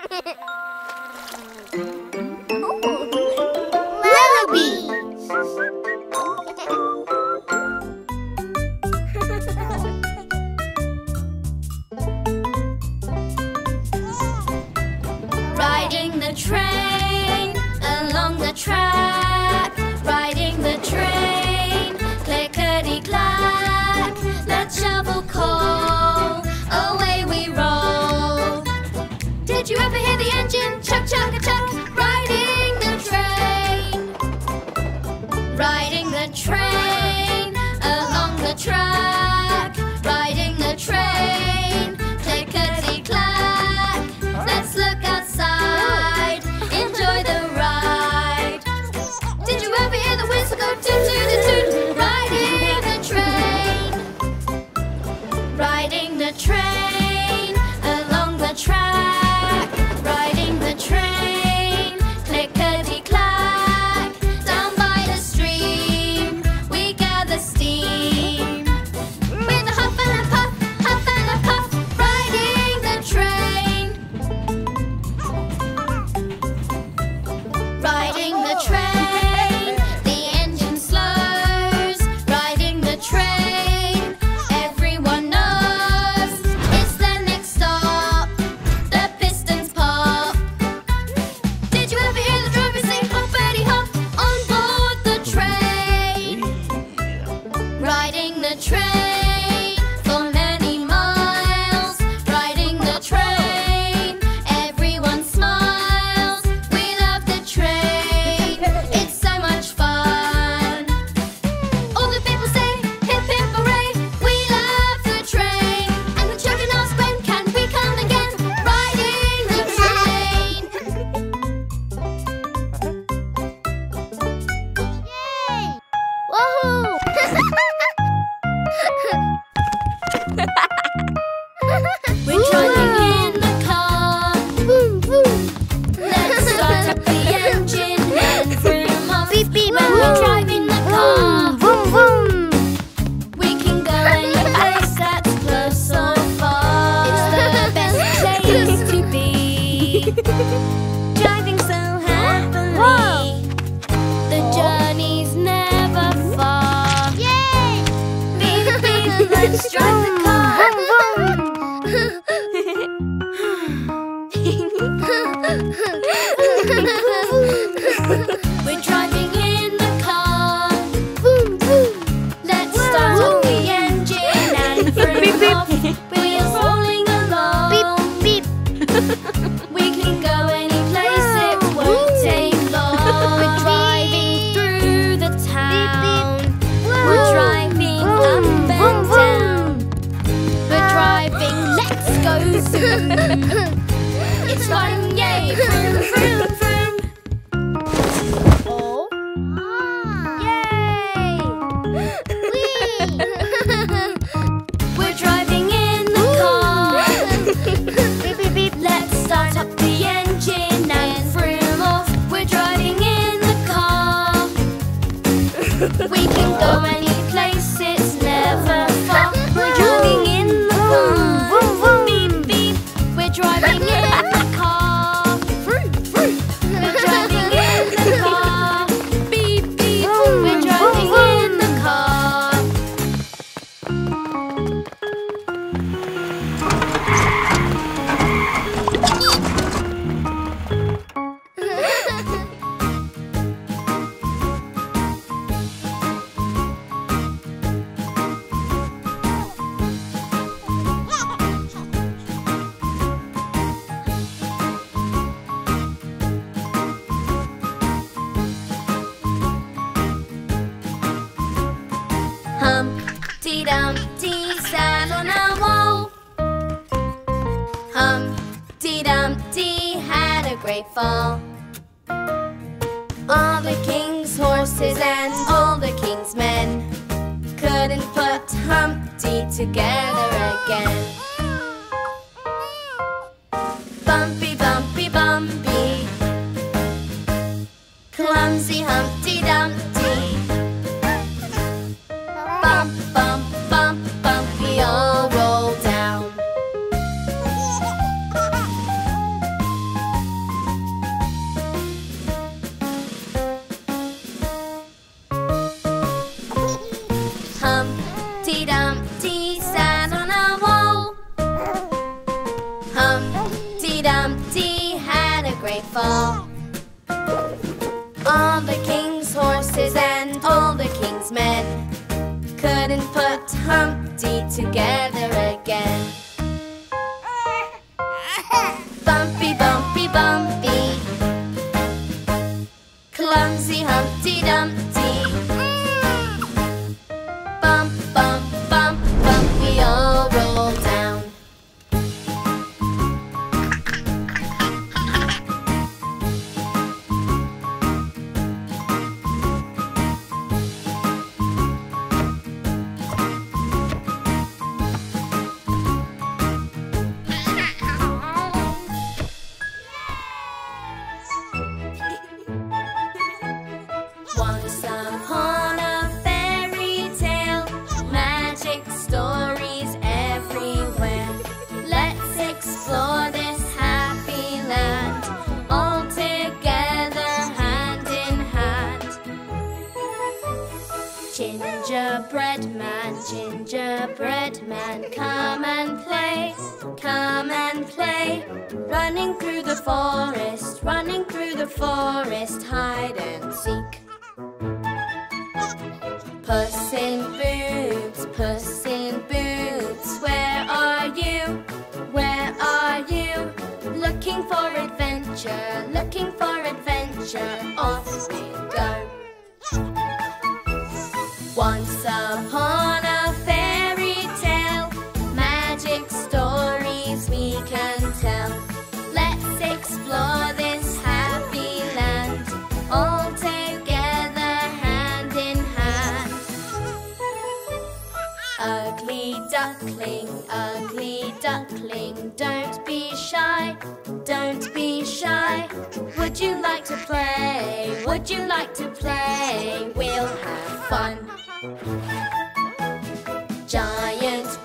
Riding the train along the track, riding the train, clickety-clack. Let's shovel coal, away we roll. Did you ever hear the engine chuck, chuck, a chuck? Riding the train, riding the train along the track, riding the train, clickety-clack. Let's look outside, enjoy the ride. Did you ever hear the whistle go toot, toot, toot, toot? Riding the train, riding the train along the track, riding the train, clickety-clack. Down by the stream, we gather steam. With a huff and a puff, huff and a puff, riding the train. Riding the train, the engine slows. Riding the train, everyone knows it's the next stop. The pistons pop. Did you ever hear the driver say hoppity hop on board the train? Riding the train for many miles. Riding the train, everyone smiles. We love the train, it's so much fun. All the people say hip hip hooray. We love the train, and the children ask when can we come again. Riding the train. Yay! Woohoo! We're driving in the car. Boom, boom. Let's start up the engine and vroom off. Beep, beep, when we drive in the car. Boom, boom. We can go any place that's close or far. It's the best place to be. Driving so happily. The journey's never far. Yay! Beep, beep, let's drive the car. We're driving in the car. Boom, boom. Let's start up the engine and vroom off. Wheels rolling along. Beep, beep. We can go any place, it won't take long. We're driving through the town. We're driving up and down. We're driving, let's go zoom. It's fun, yay! Vroom, vroom, vroom. Oh! Yay! Whee! We're driving in the car. Beep, beep, beep. Let's start up the engine and vroom off. We're driving in the car. We can go any place, it's never far. We're driving in the car. Beep, beep. We're driving in the car. We're driving in the car. Beep, beep. We're driving in the car. Humpty Dumpty sat on a wall. Humpty Dumpty had a great fall. All the king's horses and all the king's men couldn't put Humpty together again. Bumpy, bumpy, bumpy, clumsy Humpty Dumpty. Bump, bump, bump, bumpy, all roll down. Dumpty had a great fall. All the king's horses and all the king's men couldn't put Humpty together again. Bumpy, bumpy, bumpy, clumsy Humpty Dumpty. Bump, bump, bump, bump, we all roll down. Once upon a fairy tale, magic stories everywhere. Let's explore this happy land, all together hand in hand. Gingerbread man, come and play, come and play. Running through the forest, hide and seek. Puss in Boots, where are you? Where are you? Looking for adventure, off we go. Once upon a fairy tale, magic stories we can tell. Let's explore this happy land, all together hand in hand. Ugly duckling, don't be shy, don't be shy. Would you like to play? Would you like to play? We'll have fun. Giant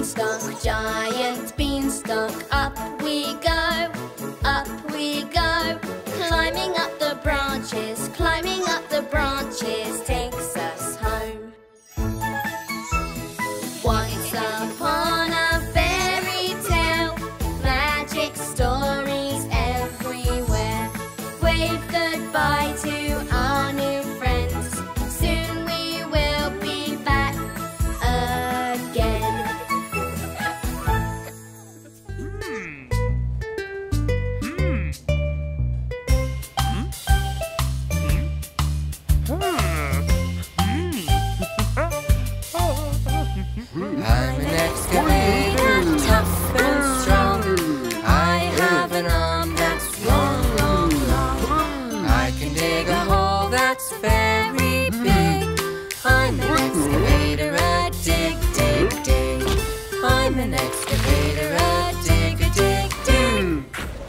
beanstalk, up we go, climbing up the branches, takes us home. Once upon a fairy tale, magic stories everywhere. Wave goodbye to our new friends, soon we will be back again. I'm an excavator, tough and strong. I have an arm that's long, long, long. I can dig a hole that's very big. I'm an excavator, a dig, dig, dig. I'm an excavator, a dig, dig, dig.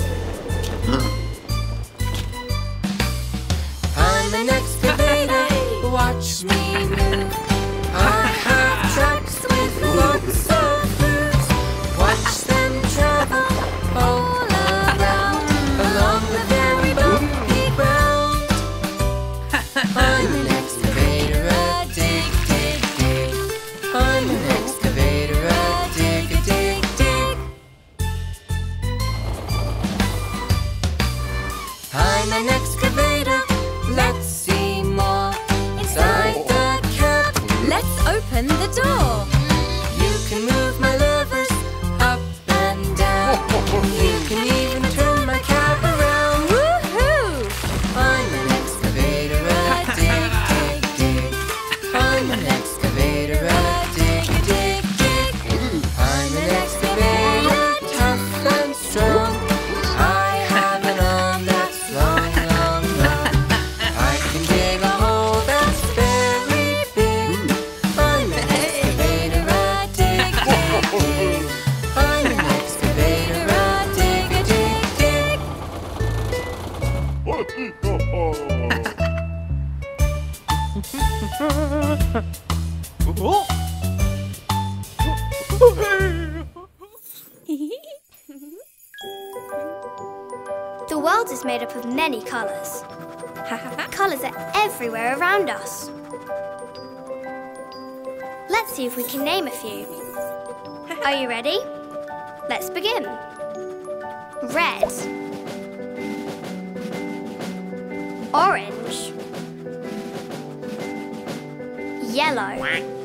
I'm an excavator, watch me move. I have trucks with lots of fruits. Watch them travel all around, along the very bumpy ground. I'm an excavator, a dig, dig, dig. I'm an excavator, a dig, dig, dig. I'm an excavator, let's see more. Inside the cab, let's open the door. You can move my levers up and down. You can even turn my cab around. Woohoo! I'm an excavator, a dig, dig, dig. I'm an excavator, a dig, dig, dig. I'm an excavator, tough and strong. I have an arm that's long, long, long. I can dig a hole that's very big. I'm an excavator, a dig, dig, dig. I'm an excavator, a dig, dig, dig. The world is made up of many colours. Colours are everywhere around us. Let's see if we can name a few. Are you ready? Let's begin. Red. Orange. Yellow.